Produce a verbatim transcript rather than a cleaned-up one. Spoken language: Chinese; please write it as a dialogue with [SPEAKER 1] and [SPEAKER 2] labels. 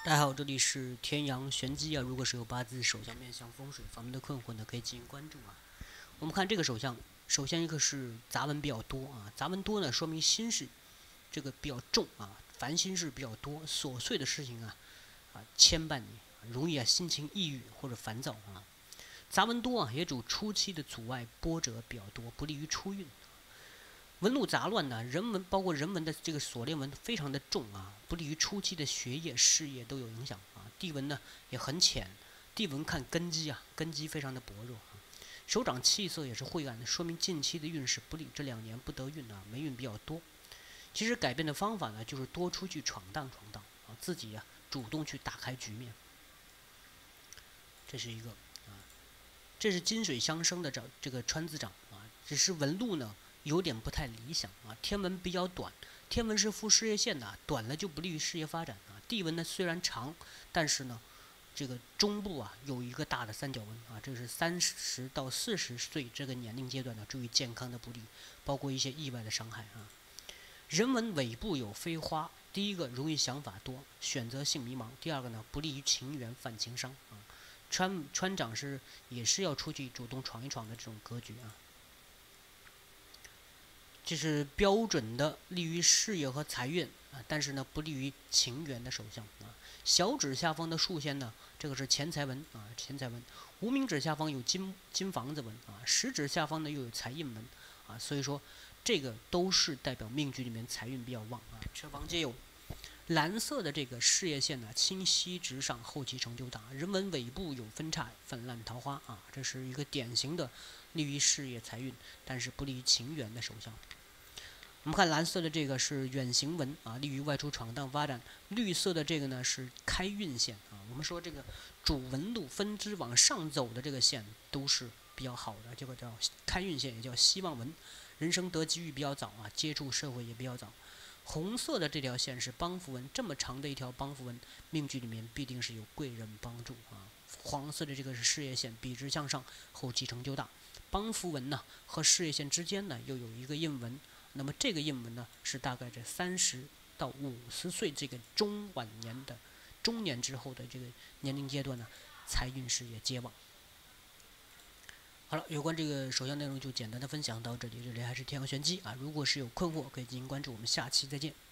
[SPEAKER 1] 大家好，这里是天阳玄机啊。如果是有八字手相面向风水方面的困惑呢，可以进行关注啊。我们看这个手相，首先一个是杂文比较多啊，杂文多呢，说明心事这个比较重啊，烦心事比较多，琐碎的事情啊啊牵绊你，容易啊心情抑郁或者烦躁啊。杂文多啊，也主初期的阻碍波折比较多，不利于出运。文路杂乱呢，人文包括人文的这个锁链文非常的重啊，不利于初期的学业、事业都有影响啊。地文呢也很浅，地文看根基啊，根基非常的薄弱啊。手掌气色也是晦暗的，说明近期的运势不利，这两年不得运啊，霉运比较多。其实改变的方法呢，就是多出去闯荡闯荡啊，自己呀、啊、主动去打开局面。这是一个啊，这是金水相生的这这个川字掌啊，只是纹路呢有点不太理想啊，天文比较短，天文是附事业线的，短了就不利于事业发展啊。地文呢虽然长，但是呢，这个中部啊有一个大的三角纹啊，这是三十到四十岁这个年龄阶段呢，注意健康的不利，包括一些意外的伤害啊。人文尾部有飞花，第一个容易想法多，选择性迷茫；第二个呢不利于情缘，犯情伤啊。川川长是也是要出去主动闯一闯的这种格局啊。这是标准的利于事业和财运啊，但是呢不利于情缘的手相啊。小指下方的竖线呢，这个是钱财纹啊，钱财纹。无名指下方有金金房子纹啊，食指下方呢又有财印纹啊，所以说这个都是代表命局里面财运比较旺啊。车房皆有。蓝色的这个事业线呢，清晰直上，后期成就大。人文尾部有分叉，泛滥桃花啊，这是一个典型的利于事业财运，但是不利于情缘的手相。我们看蓝色的这个是远行纹啊，利于外出闯荡发展。绿色的这个呢是开运线啊。我们说这个主纹路分支往上走的这个线都是比较好的，这个叫开运线，也叫希望纹。人生得机遇比较早啊，接触社会也比较早。红色的这条线是帮扶纹，这么长的一条帮扶纹，命局里面必定是有贵人帮助啊。黄色的这个是事业线，笔直向上，后期成就大。帮扶纹呢和事业线之间呢又有一个印纹，那么这个印纹呢是大概在三十到五十岁这个中晚年的中年之后的这个年龄阶段呢，财运事业皆旺。好了，有关这个手相内容就简单的分享到这里，这里还是天阳玄机啊。如果是有困惑，可以进行关注，我们下期再见。